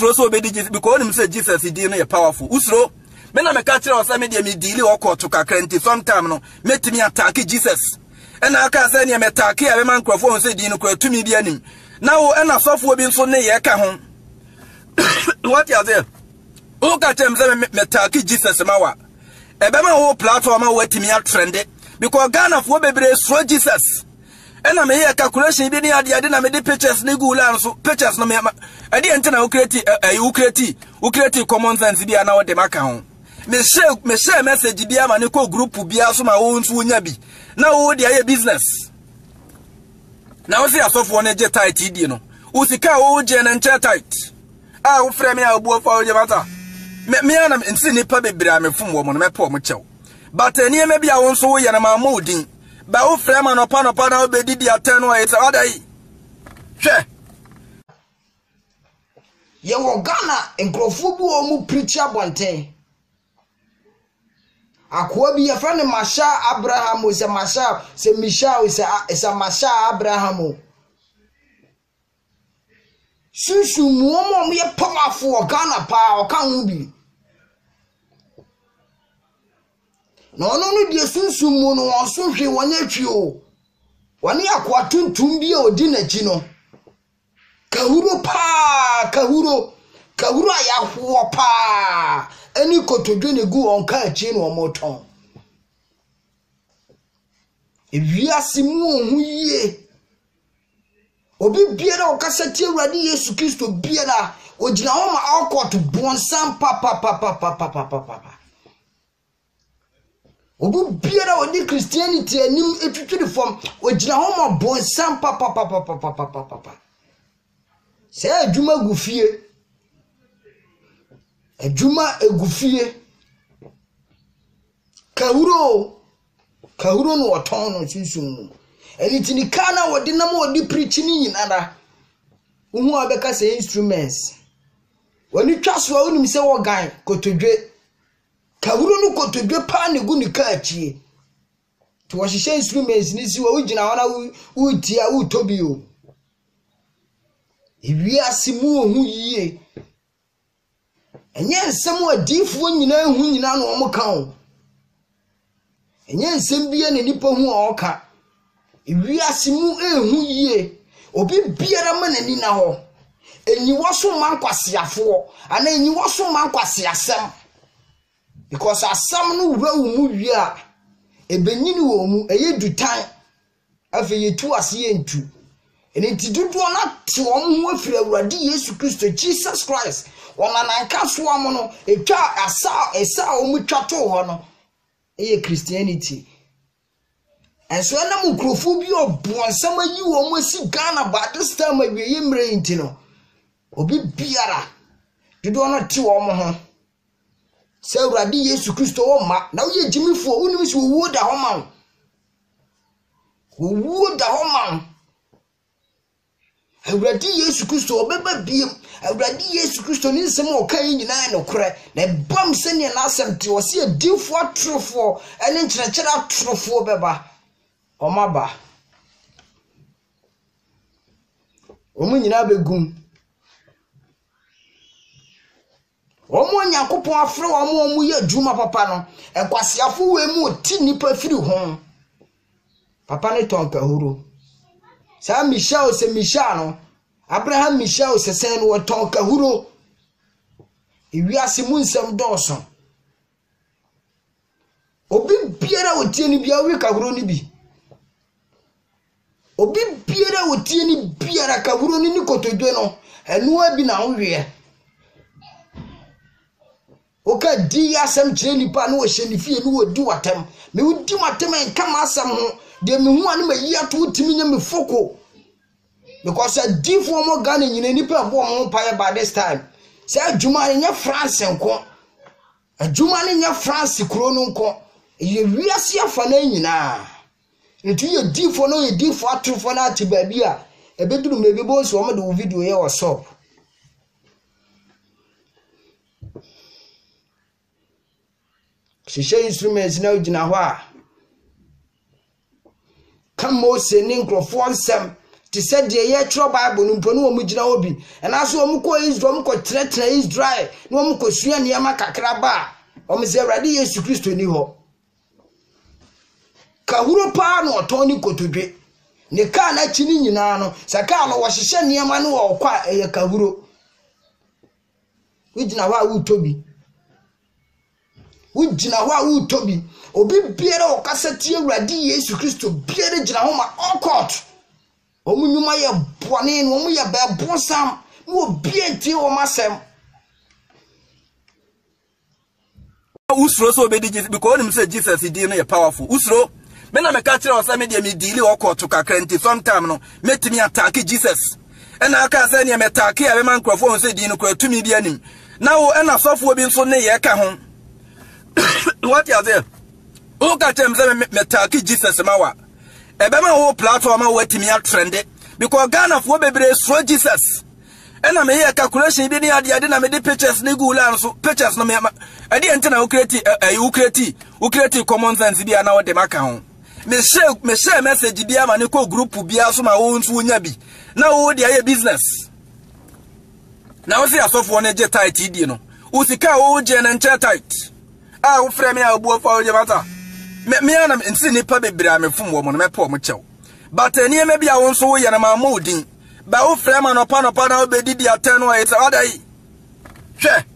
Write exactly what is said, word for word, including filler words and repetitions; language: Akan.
usro so obedi Jesus because him say Jesus is no powerful usro me na me ka kire o say me dey me deal o court kakra nti sometime no metimi attack Jesus and aka say ne me attack ya be man crofo say di no kwa tumi bi anim na wo na sofo bi nso ne ye ka ho what you say o ka tem say me attack Jesus mawa ebe ma wo platform a watimi a trend because Ghana fo bebre so Jesus and I may calculation be near the idea made pictures nigula so pictures no me I didn't know create a you create you create common sense be now the maca me share me share message be a manico group be so my own sunya bi now the business now see as of one jet tight you know usika o gen and tight ah wo frame ya obo fa o matter me me na nsi nipa bebre am fom wo mo me po mo chew but eni me bia won so wo ye na ma modin ba wo frame no pa no pa na obedi dia ten wo ese adai hwe ye wo Ghana enkrofo bi o mu preacher bonten akwa bi ye fa ne Masha Abraham o se Masha se Misha o se se Masha Abraham o susu muomo mo ye powerful o Ghana pa o kan hu bi no no no die susu mu no won so hwe won atwi o woni akwa tuntum bi o di nachi no kahuro pa kahuro kahuro aya ho pa eni kotodwe ne gu on ka achi no moton ewiase mu ohun yie obi biara o kasati Awurade Yesu Kristo biara ogina ho ma akot bonsam pa pa pa pa pa pa pa pa obi biara oni Christianity anim etwitwiri form ogina ho ma bonsam pa pa pa pa pa pa pa pa se adwuma gufie adwuma egufie kahuro kahuro no oton no sunsun elitini kana wodi na wodi preach ni nyinara uhu abeka se instruments woni twaso a unim se wo gan kotodwe kahuro no kotodwe pa ne gu ni ka achie to wo hihye instruments ni si wo ugina wana utia utobi o ewiase mu ohun yie enye nsem adifo nyina hu nyina no omo ka o enye nsem bia ne nipa hu a oka ewiase mu ehun yie obi biara manani na ho enyi woso mankwasiafo ana enyi woso mankwasiasem because asam no wura wo mu wi a ebenyini wo mu eye dutan afi yetu ase yentu eni tidudu na te wo mu afiri Awurade Yesu Kristo Jesus Christ wona nanka so am no etwa asa esa o mu twato ho no eye Christianity enso na mu krofo bi obonsam ayi wo mu asi Ghana ba this time awie yemre nti no obi biara dudu na te wo mo ho se Awurade Yesu Kristo wo ma na wo ye jimifo unim si wo da ho ma wo da ho ma Awurade Yesu Kristo obeba biem Awurade Yesu Kristo ni nsem o kan nyina no kore na bam se ne na asem te o se adifo atrofo ene nkyerɛkyerɛ atrofo beba omaba omu nyina begum omu Nyankopon afre omu omu ye dwuma papa no enkwasiafo we mu ti nipa firi ho papa ne tonka huru sa Michel se Michel no Abraham Michel se sen wo tonka huru ewiase mu nsem dɔɔso obi biara wotie ni bia wi ka huru ni bi obi biara wotie ni biara ka huru ni ni kotodwe no enu abi na hwe oka di asem kire nipa no wo hye ni fie no wo di watem me wo di watem en kama asem ho de me hu ane mayi ato timi nya me foko because a diffo mo Ghana nyina nipa bo mo paye by this time say adwuma nya France nko adwuma nya France kuro no nko ye wiase afa na nyina etu ye diffo no ye diffo atrofo na ati ba bi a ebeduru mebe bo so mo de video ye WhatsApp shisha instruments na ugina ho a Kamo se ni nkrofo nsem te said the year trouble Bible no mpo no mu gina obi and aso omu ko Israel omu ko tretre Israel no omu ko sua niam kakra ba omu se Awurade Yesu Kristo ni ho kahuro pa no oton ni kotodwe ne ka na chi ni nyina no saka no wo hyehye niam no wo kwa eye kahuro wigina ho a wutobi wigina ho a wutobi obi biere o kasati Awurade Yesu Kristo biere gina ho ma all court omunyuma ye bone no omu ye ba bonsam mo bienti o masem usro so obedi Jesus because him say Jesus di no ye powerful usro me na me ka kire o say me de me deal o court kakra nti sometime no metimi attack Jesus and aka say ne me attack ya be man crofo say di no ko atumi bi anim na wo na sofo bi nso ne ye ka ho what you there o ka tem say me attack Jesus mawa ebema wo platform a watimi a trend because Ghana for bebre so Jesus ena me here calculation bi ni ade ade na me de pictures ni gula so pictures no me ade ente na wo create eh wo create wo create common sense bi na wo de maka ho me share me share message bi ama ne ko group bi aso ma wo nso nya bi na wo de aye business na wo se asofo no je tight di no wo sika wo je na nche tight ah wo frame ya obu ofa wo je mata me me ana nti nipa bebre amefum wo mo no me po mo chew but eni me bia won so wo ye na ma modin ba wo frame no pa no pa na obedi di aten wo ite adai hwe